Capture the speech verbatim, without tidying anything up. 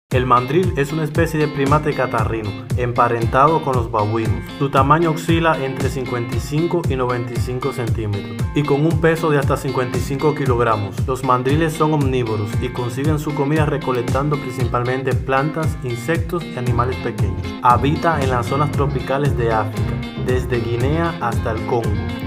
El mandril es una especie de primate catarrino, emparentado con los babuinos. Su tamaño oscila entre cincuenta y cinco y noventa y cinco centímetros y con un peso de hasta cincuenta y cinco kilogramos. Los mandriles son omnívoros y consiguen su comida recolectando principalmente plantas, insectos y animales pequeños. Habita en las zonas tropicales de África, desde Guinea hasta el Congo.